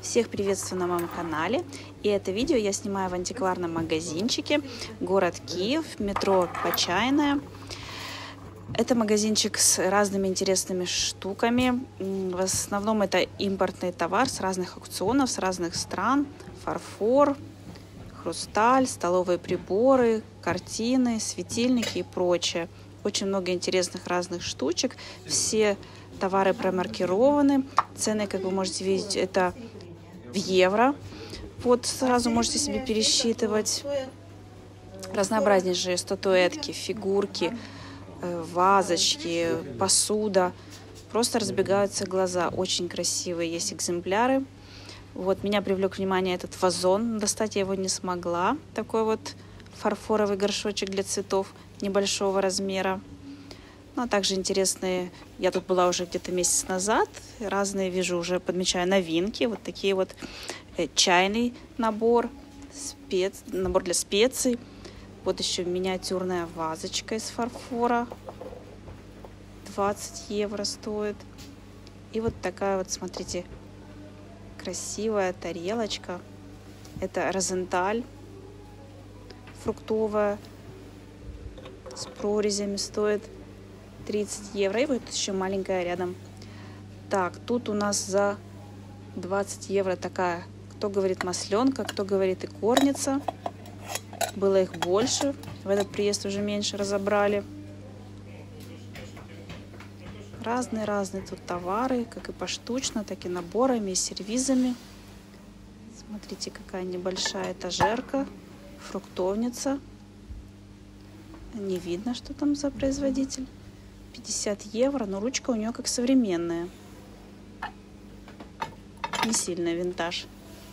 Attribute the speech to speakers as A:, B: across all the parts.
A: Всех приветствую на моем канале, и это видео я снимаю в антикварном магазинчике, город Киев, метро Почайная. Это магазинчик с разными интересными штуками. В основном это импортный товар с разных аукционов, с разных стран. Фарфор, хрусталь, столовые приборы, картины, светильники и прочее. Очень много интересных разных штучек. Все товары промаркированы. Цены, как вы можете видеть, это в евро. Вот сразу можете себе пересчитывать. Разнообразнейшие статуэтки, фигурки, вазочки, посуда. Просто разбегаются глаза. Очень красивые есть экземпляры. Вот меня привлек внимание этот вазон. Достать я его не смогла. Такой вот фарфоровый горшочек для цветов небольшого размера. Ну, а также интересные, я тут была уже где-то месяц назад, разные вижу, уже подмечаю новинки. Вот такие вот чайный набор, набор для специй. Вот еще миниатюрная вазочка из фарфора, 20 евро стоит. И вот такая вот, смотрите, красивая тарелочка. Это розенталь фруктовая с прорезями, стоит 30 евро. И вот еще маленькая рядом. Так, тут у нас за 20 евро такая, кто говорит масленка, кто говорит икорница. Было их больше. В этот приезд уже меньше разобрали. Разные тут товары, как и поштучно, так и наборами, и сервизами. Смотрите, какая небольшая этажерка, фруктовница. Не видно, что там за производитель. 50 евро, но ручка у нее как современная. Не сильно винтаж.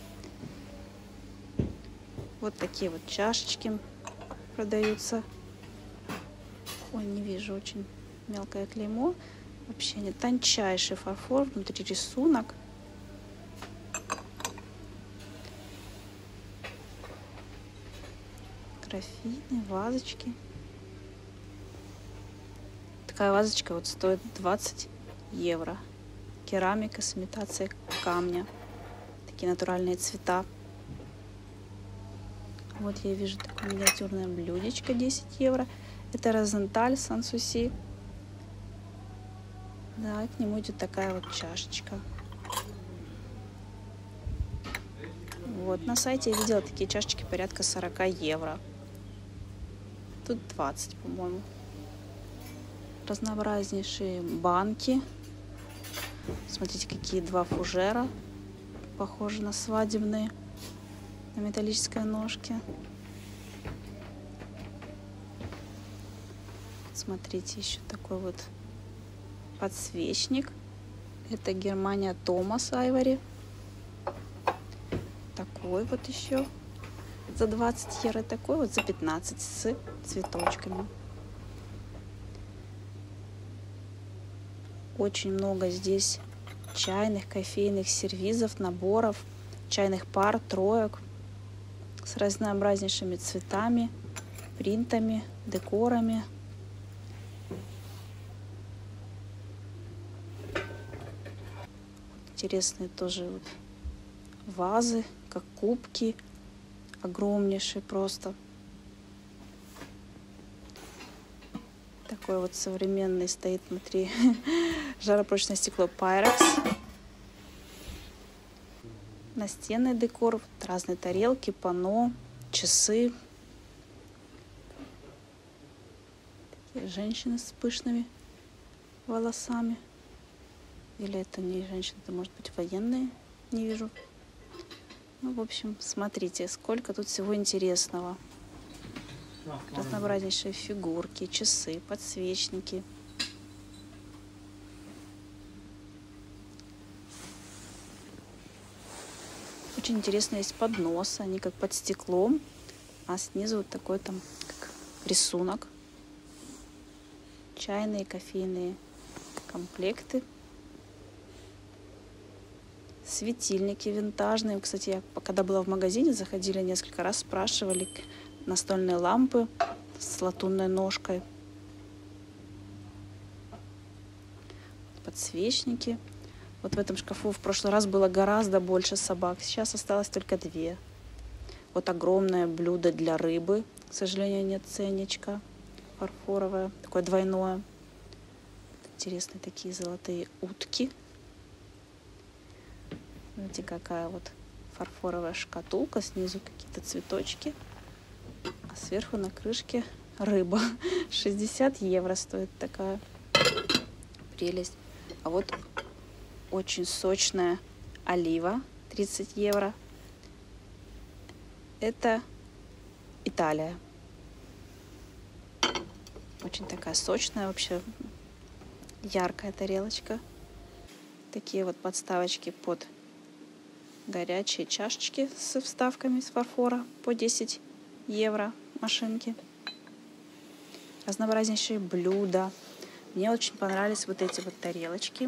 A: Вот такие вот чашечки продаются. Ой, не вижу, очень мелкое клеймо. Вообще не тончайший фарфор, внутри рисунок. Графины, вазочки. Такая вазочка вот стоит 20 евро. Керамика с имитацией камня. Такие натуральные цвета. Вот я вижу такое миниатюрное блюдечко, 10 евро. Это розенталь Сан-Суси. Да, и к нему идет такая вот чашечка. Вот, на сайте я видела такие чашечки порядка 40 евро. Тут 20, по-моему. Разнообразнейшие банки. Смотрите, какие два фужера. Похожи на свадебные. На металлической ножке. Смотрите, еще такой вот подсвечник. Это Германия Томас Айвори. Такой вот еще за 20 евро. Такой вот за 15 с цветочками. Очень много здесь чайных, кофейных сервизов, наборов, чайных пар, троек с разнообразнейшими цветами, принтами, декорами. Интересные тоже вот вазы, как кубки, огромнейшие просто. Такой вот современный стоит внутри жаропрочное стекло Pyrex. Настенный декор, вот разные тарелки, панно, часы. Такие женщины с пышными волосами. Или это не женщины, это может быть военные, не вижу. Ну, в общем, смотрите, сколько тут всего интересного. Разнообразнейшие фигурки, часы, подсвечники. Очень интересно, есть подносы, они как под стеклом, а снизу вот такой там как рисунок. Чайные, кофейные комплекты. Светильники винтажные. Кстати, я когда была в магазине, заходили несколько раз, спрашивали. Настольные лампы с латунной ножкой. Подсвечники. Вот в этом шкафу в прошлый раз было гораздо больше собак. Сейчас осталось только 2. Вот огромное блюдо для рыбы. К сожалению, нет ценничка. Фарфоровое, такое двойное. Интересные такие золотые утки. Видите, какая вот фарфоровая шкатулка. Снизу какие-то цветочки. А сверху на крышке рыба. 60 евро стоит такая прелесть. А вот очень сочная олива. 30 евро. Это Италия. Очень такая сочная, вообще яркая тарелочка. Такие вот подставочки под горячие чашечки с вставками из фарфора по 10 евро машинки. Разнообразнейшие блюда. Мне очень понравились вот эти вот тарелочки.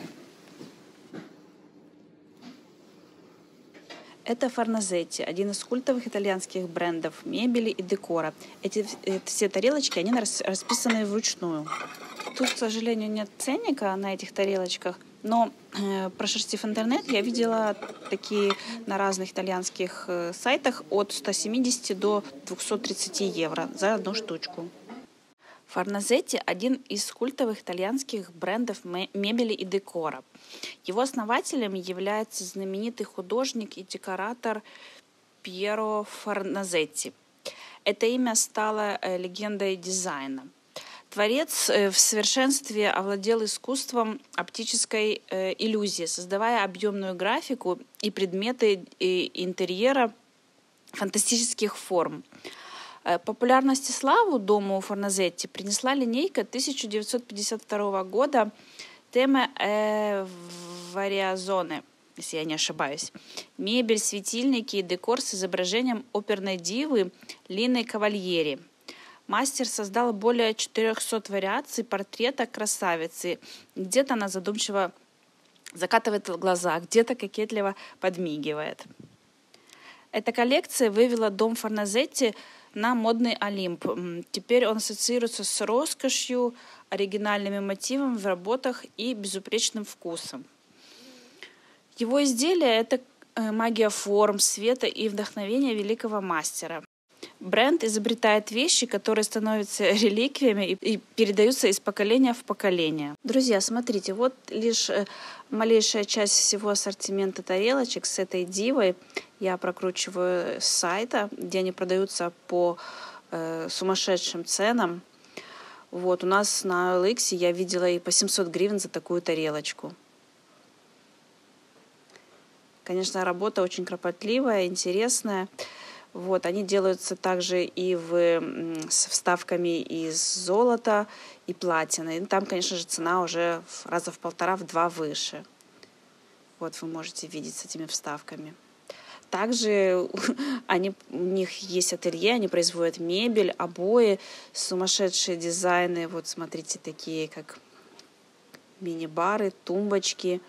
A: Это Форназетти, один из культовых итальянских брендов мебели и декора. Эти все тарелочки, они расписаны вручную. Тут, к сожалению, нет ценника на этих тарелочках, но прошерстив интернет, я видела такие на разных итальянских сайтах от 170 до 230 евро за одну штучку. Форназетти – один из культовых итальянских брендов мебели и декора. Его основателем является знаменитый художник и декоратор Пьеро Форназетти. Это имя стало легендой дизайна. Творец в совершенстве овладел искусством оптической иллюзии, создавая объемную графику и предметы интерьера фантастических форм. Популярность и славу дому Форназетти принесла линейка 1952 года Теме Вариазоне, если я не ошибаюсь. Мебель, светильники и декор с изображением оперной дивы Лины Кавальери. Мастер создал более 400 вариаций портрета красавицы. Где-то она задумчиво закатывает глаза, где-то кокетливо подмигивает. Эта коллекция вывела дом Форназетти на модный Олимп. Теперь он ассоциируется с роскошью, оригинальными мотивами в работах и безупречным вкусом. Его изделия – это магия форм, света и вдохновения великого мастера. Бренд изобретает вещи, которые становятся реликвиями и передаются из поколения в поколение. Друзья, смотрите, вот лишь малейшая часть всего ассортимента тарелочек с этой дивой. Я прокручиваю с сайта, где они продаются по сумасшедшим ценам. Вот, у нас на OLX я видела и по 700 гривен за такую тарелочку. Конечно, работа очень кропотливая, интересная. Вот, они делаются также и с вставками из золота и платины. И там, конечно же, цена уже раза в 1,5-2 выше. Вот вы можете видеть с этими вставками. Также у них есть ателье, они производят мебель, обои, сумасшедшие дизайны. Вот смотрите, такие как мини-бары, тумбочки.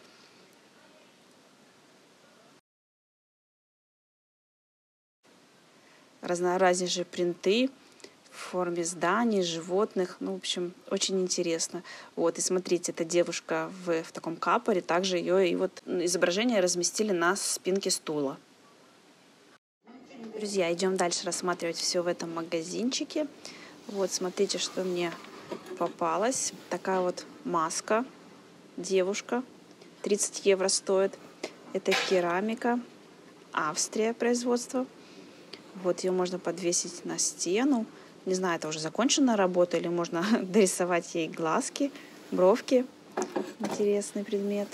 A: Разнообразнейшие принты в форме зданий, животных. Ну, в общем, очень интересно. Вот, и смотрите, эта девушка в таком капоре. Также ее и вот изображение разместили на спинке стула. Друзья, идем дальше рассматривать все в этом магазинчике. Вот, смотрите, что мне попалось. Такая вот маска, девушка. 30 евро стоит. Это керамика. Австрия производство. Вот ее можно подвесить на стену. Не знаю, это уже законченная работа или можно дорисовать ей глазки, бровки. Интересный предмет.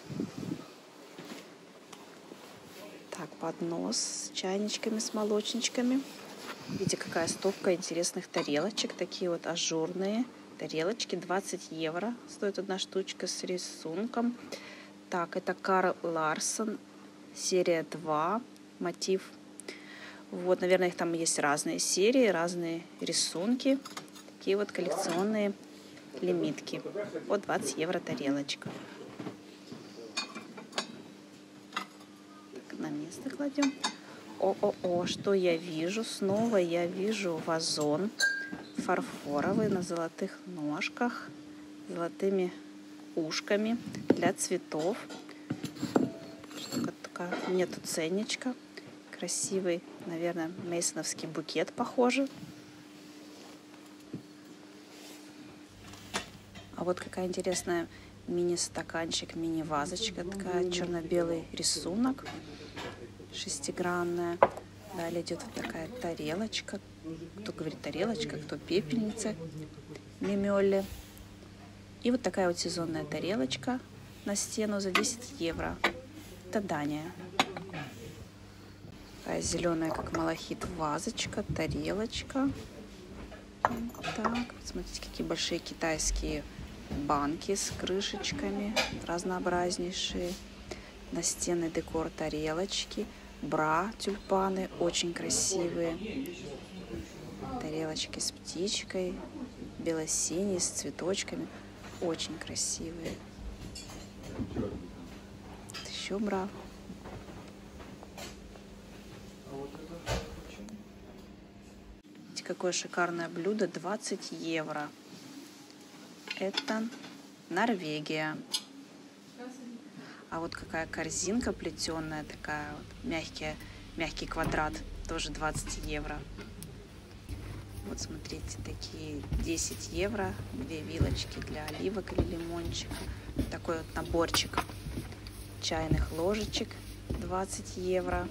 A: Так, поднос с чайничками, с молочничками. Видите, какая стопка интересных тарелочек. Такие вот ажурные тарелочки. 20 евро стоит одна штучка с рисунком. Так, это Карл Ларсон. Серия 2. Мотив. Вот, наверное, их там есть разные серии, разные рисунки. Такие вот коллекционные лимитки. Вот 20 евро тарелочка. Так, на место кладем. О, что я вижу? Снова я вижу вазон фарфоровый на золотых ножках, золотыми ушками для цветов. пока нету ценничка. Красивый, наверное, мейсоновский букет похоже. А вот какая интересная мини-стаканчик, мини-вазочка. Такая черно-белый рисунок, шестигранная. Далее идет вот такая тарелочка. Кто говорит тарелочка, кто пепельница. Мемелли. И вот такая вот сезонная тарелочка на стену за 10 евро. Это Дания. Такая зеленая, как малахит, вазочка, тарелочка. Так, смотрите, какие большие китайские банки с крышечками, разнообразнейшие. Настенный декор, тарелочки, бра, тюльпаны, очень красивые. Тарелочки с птичкой, бело-синие, с цветочками, очень красивые. Еще бра. Какое шикарное блюдо, 20 евро. Это Норвегия. А вот какая корзинка плетеная, такая вот, мягкий квадрат, тоже 20 евро. Вот смотрите, такие 10 евро, 2 вилочки для оливок или лимончика. Такой вот наборчик чайных ложечек, 20 евро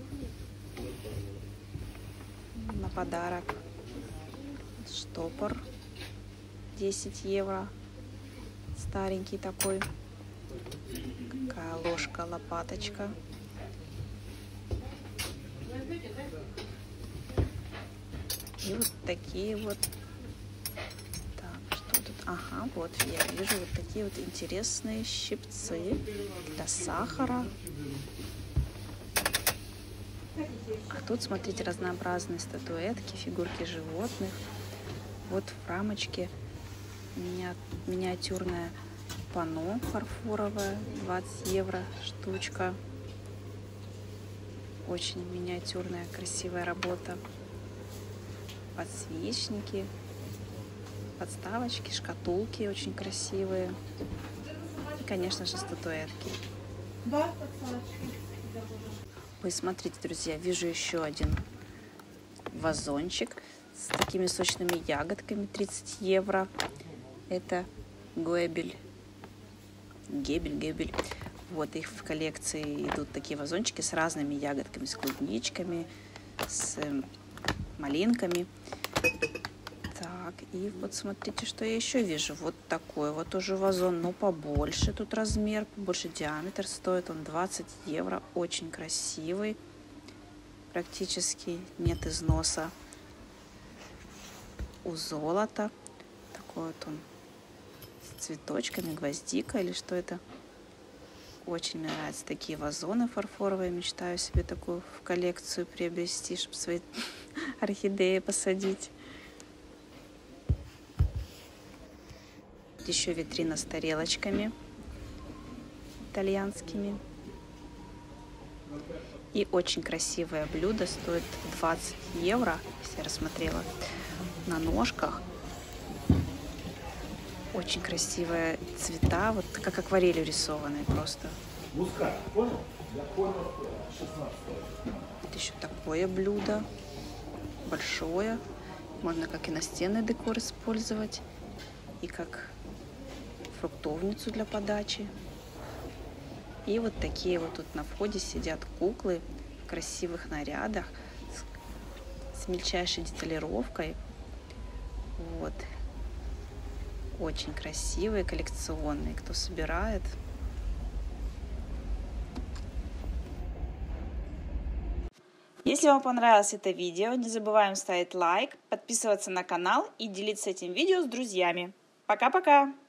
A: на подарок. Штопор, 10 евро, старенький такой. Какая ложка, лопаточка. И вот такие вот. Так, что тут? Ага, вот я вижу вот такие вот интересные щипцы для сахара. А тут, смотрите, разнообразные статуэтки, фигурки животных. Вот в рамочке миниатюрное панно фарфоровое, 20 евро штучка. Очень миниатюрная, красивая работа. Подсвечники, подставочки, шкатулки очень красивые. И, конечно же, статуэтки. Вы смотрите, друзья, вижу еще один вазончик с такими сочными ягодками, 30 евро. Это Гебель. Вот их в коллекции идут такие вазончики с разными ягодками, с клубничками, с малинками. Так, и вот смотрите, что я еще вижу. Вот такой вот уже вазон, но побольше тут размер, побольше диаметр. Стоит он 20 евро. Очень красивый. Практически нет износа. У золота. Такой вот он с цветочками, гвоздика или что это. Очень мне нравятся такие вазоны фарфоровые. Мечтаю себе такую в коллекцию приобрести, чтобы свои орхидеи посадить. Еще витрина с тарелочками итальянскими. И очень красивое блюдо, стоит 20 евро, если я рассмотрела, на ножках. Очень красивые цвета, вот как акварелью рисованные просто. Вот еще такое блюдо, большое. Можно как и настенный декор использовать, и как фруктовницу для подачи. И вот такие вот тут на входе сидят куклы в красивых нарядах с мельчайшей деталировкой. Вот. Очень красивые, коллекционные. Кто собирает. Если вам понравилось это видео, не забываем ставить лайк, подписываться на канал и делиться этим видео с друзьями. Пока-пока!